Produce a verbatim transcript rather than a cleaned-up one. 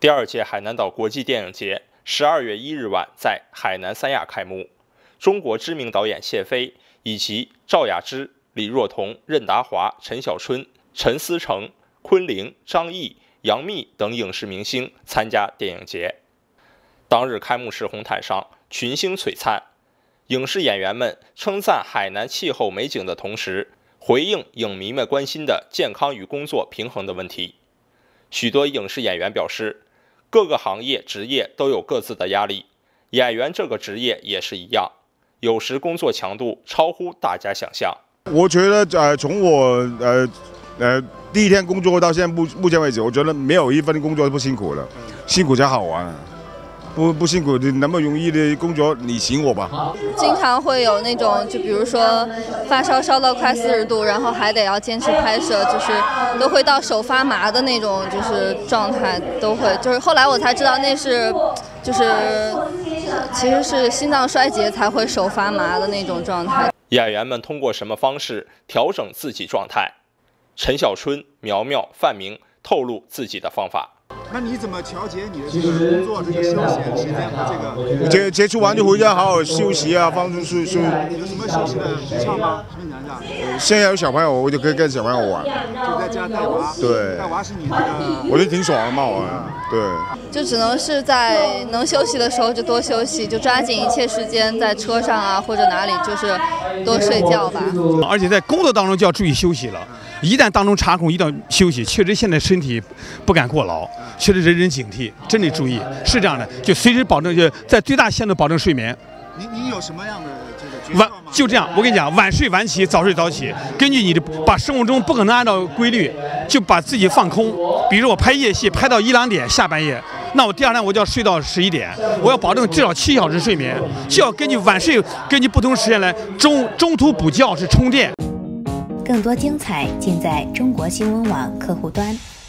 第二届海南岛国际电影节十二月一日晚在海南三亚开幕，中国知名导演谢飞以及赵雅芝、李若彤、任达华、陈小春、陈思诚、昆凌、张译、杨幂等影视明星参加电影节。当日开幕式红毯上群星璀璨，影视演员们称赞海南气候美景的同时，回应影迷们关心的健康与工作平衡的问题。许多影视演员表示，各个行业职业都有各自的压力，演员这个职业也是一样，有时工作强度超乎大家想象。 我觉得呃，从我呃呃第一天工作到现在目目前为止，我觉得没有一份工作不辛苦的，辛苦才好玩。不不辛苦，你那么容易的工作，你请我吧。 经常会有那种，就比如说发烧烧到快四十度，然后还得要坚持拍摄，就是都会到手发麻的那种，就是状态都会。就是后来我才知道那是，就是其实是心脏衰竭才会手发麻的那种状态。 演员们通过什么方式调整自己状态？陈小春、苗苗、范明透露自己的方法。 那你怎么调节你的这个工作、这个休闲时间和这个？ 接接触完就回家好好休息啊，放松舒舒。 有什么休息的窍吗？是不是你讲？ 现在有小朋友，我就可以跟小朋友玩。 就在家带娃。 对。 带娃是你这个。 我觉得挺爽的嘛，我。对。 就只能是在能休息的时候就多休息，就抓紧一切时间在车上啊或者哪里，就是多睡觉吧。 而且在工作当中就要注意休息了。一旦当中插空，一定要休息。确实，现在身体不敢过劳，确实人人警惕，真得注意。是这样的，就随时保证，就在最大限度保证睡眠。 您您有什么样的这个诀窍吗？ 晚就这样，我跟你讲，晚睡晚起，早睡早起。根据你的把生活中不可能按照规律，就把自己放空。比如我拍夜戏，拍到一两点下半夜，那我第二天我就要睡到十一点，我要保证至少七小时睡眠，就要根据晚睡，根据不同时间来中中途补觉是充电。 更多精彩尽在中国新闻网客户端。